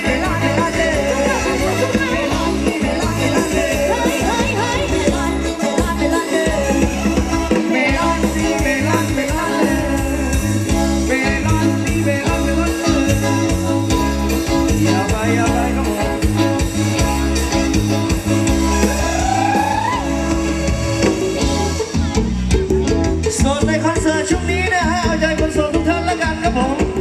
เมลอนเมลอนเดย์เมลอนนี่เมลอนเมลอนเดย์เฮ้ยเฮ้ยเฮ้ยเมลอนเมลอนเมลอนเดย์เมลอนนี่เมลอนเมลอนเดย์เมลอนนี่เมลอนเมลอนอย่าไปครับผมโสดในคอนเสิร์ตช่วงนี้นะฮะเอาใจคนโสดทุกท่านแล้วกันครับผม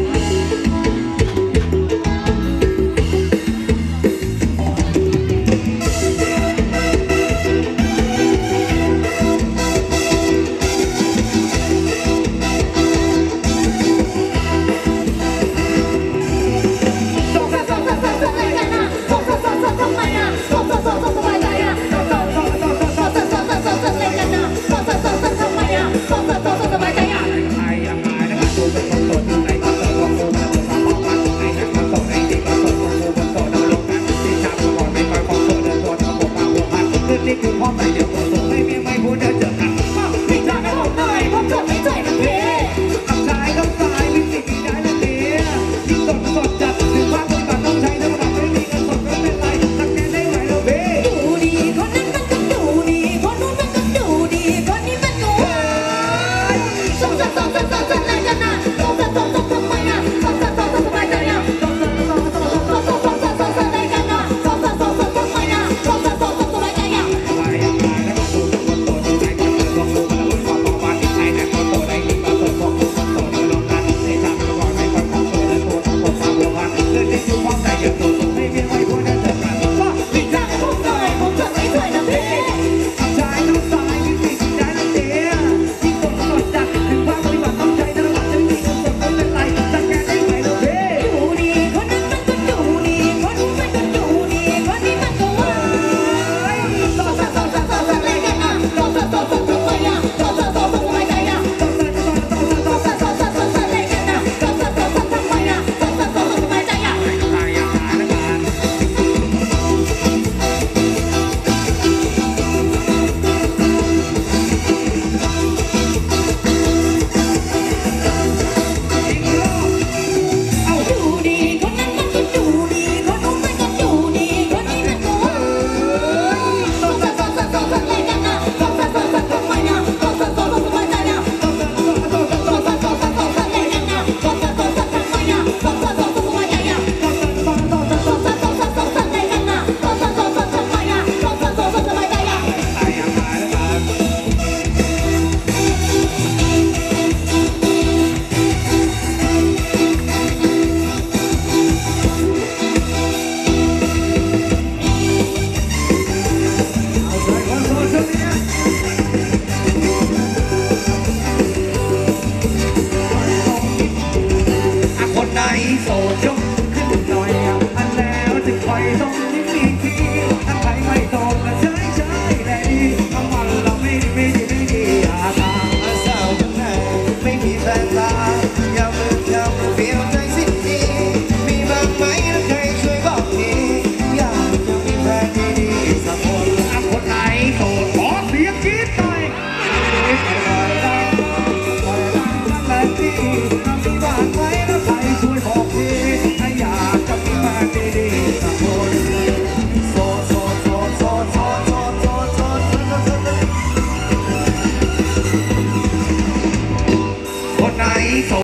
ส่งส่งส่งส่งส่งส่งอะไรกันอ่ะส่งส่งส่งส่งทำไมอ่ะส่งส่งส่งส่งทำไมอ่ะส่งส่งส่งส่งส่งส่งส่งส่งส่งส่งอะไรกันอ่ะส่งส่งส่งส่งทำไมอ่ะส่งส่งส่งส่งทำไมอ่ะใครยังไงนะครับกูเป็นคนโสดไหนก็โสดของกูมันโสดสามองมันไหนนั่นก็โสดไหนดีก็โสดของกูมันโสดเอาลงกันที่ชาบก่อนไม่ปล่อยของโสดเดินตัวทั้งหมดมาหัวพันคืนนี้กูพร้อมไปเดี๋ยวตัวโสดไม่มีไม่พูดเดี๋ยวเจอกันพี่จ๋าไม่ผมหน่อยผมจดไม่จ่อยนะพี่กับชายกับชายมีสิ่งที่ได้และเมียยิ่งสดสดจัดถึงความปฏิบัติต้องใช้ทั้งหมดไม่มีเงินสดต้องยิ้มอีกทีถ้าใครไม่โสดก็ใช้ได้ดีทั้งวันเราไม่ดีอย่าตามสาวคนไหนไม่มีแฟนตาอย่าเพิ่งทำเปลี่ยวใจสิ้นดีมีบ้างไหมแล้วใครช่วยบอกทีอยากจะมีแฟนดีๆสักคนคนไหนโสดขอเสียงกรี๊ดหน่อยปล่อยดังนั่นแหละที่ทำที่บ้านไว้แล้วใครช่วยบอกทีถ้าอยากจะมีแฟนดีๆสักคนโสดโสดโสดโสดโสดโสดโสดโสดคนไหนโสด